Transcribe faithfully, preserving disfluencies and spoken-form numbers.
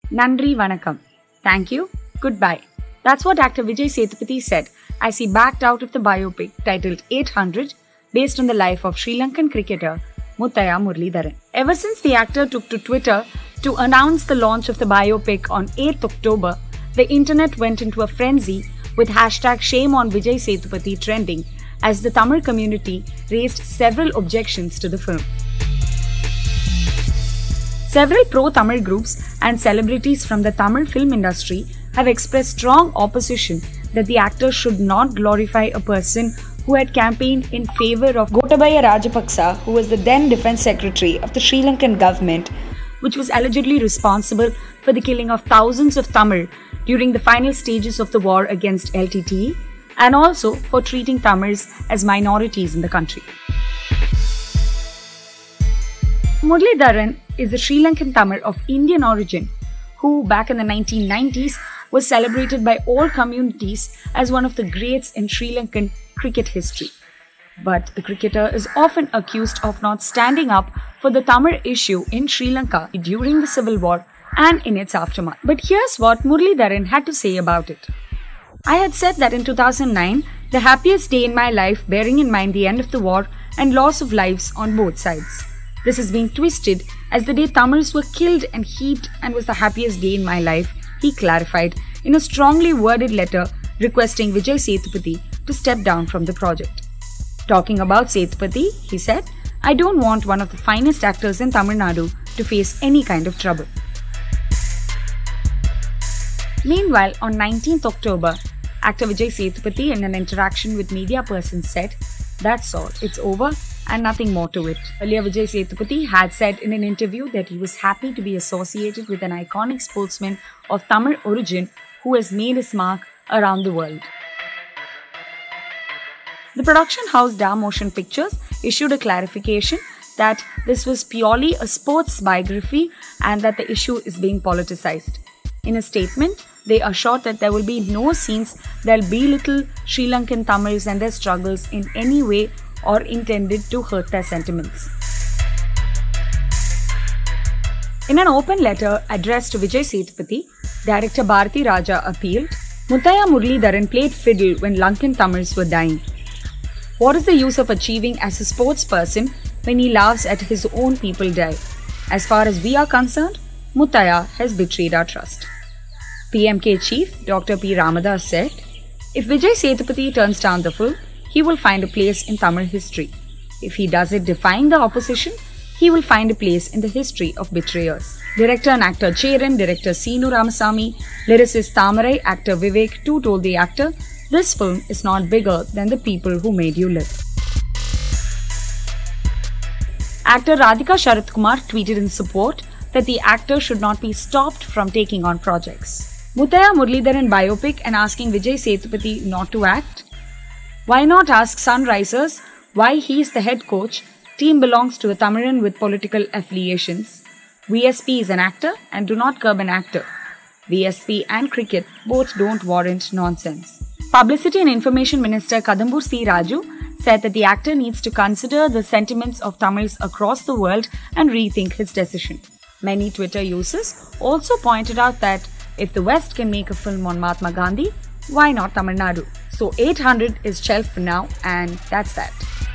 Nandri Vanakkam. Thank you. Goodbye. That's what actor Vijay Sethupathi said as he backed out of the biopic titled eight hundred based on the life of Sri Lankan cricketer Muthaiya Muralidharan. Ever since the actor took to Twitter to announce the launch of the biopic on eighth October, the internet went into a frenzy with hashtag shame on Vijay Sethupathi trending as the Tamil community raised several objections to the film. Several pro-Tamil groups and celebrities from the Tamil film industry have expressed strong opposition that the actor should not glorify a person who had campaigned in favor of Gotabaya Rajapaksa, who was the then Defence Secretary of the Sri Lankan government, which was allegedly responsible for the killing of thousands of Tamil during the final stages of the war against L T T E, and also for treating Tamils as minorities in the country. Muralidharan is a Sri Lankan Tamil of Indian origin who, back in the nineteen nineties, was celebrated by all communities as one of the greats in Sri Lankan cricket history. But the cricketer is often accused of not standing up for the Tamil issue in Sri Lanka during the Civil War and in its aftermath. But here's what Muralidharan had to say about it. I had said that in two thousand nine, the happiest day in my life, bearing in mind the end of the war and loss of lives on both sides. This is being twisted as the day Tamils were killed and heaped and was the happiest day in my life, he clarified in a strongly worded letter requesting Vijay Sethupathi to step down from the project. Talking about Sethupathi, he said, I don't want one of the finest actors in Tamil Nadu to face any kind of trouble. Meanwhile, on nineteenth October, actor Vijay Sethupathi in an interaction with media persons said, that's all, it's over and nothing more to it. Earlier, Vijay Sethupathi had said in an interview that he was happy to be associated with an iconic sportsman of Tamil origin who has made his mark around the world. The production house Dar Motion Pictures issued a clarification that this was purely a sports biography and that the issue is being politicized. In a statement, they assured that there will be no scenes that will belittle Sri Lankan Tamils and their struggles in any way or intended to hurt their sentiments. In an open letter addressed to Vijay Sethupathi, director Bharati Raja appealed, Muthaiya Muralidharan played fiddle when Lankan Tamils were dying. What is the use of achieving as a sports person when he laughs at his own people die? As far as we are concerned, Muthaiya has betrayed our trust. P M K chief Doctor P Ramadas said, if Vijay Sethupathi turns down the film, he will find a place in Tamil history. If he does it defying the opposition, he will find a place in the history of betrayers. Director and actor Cheran, director Seenu Ramasamy, lyricist Thamarai, actor Vivek too told the actor, this film is not bigger than the people who made you live. Actor Radhika Sharath Kumar tweeted in support that the actor should not be stopped from taking on projects. Muthaiya Muralidharan biopic and asking Vijay Sethupathi not to act? Why not ask Sunrisers why he is the head coach? Team belongs to a Tamilan with political affiliations. V S P is an actor and do not curb an actor. V S P and cricket both don't warrant nonsense. Publicity and Information Minister Kadambur C. Raju said that the actor needs to consider the sentiments of Tamils across the world and rethink his decision. Many Twitter users also pointed out that if the West can make a film on Mahatma Gandhi, why not Tamil Nadu? So eight hundred is shelved for now, and that's that.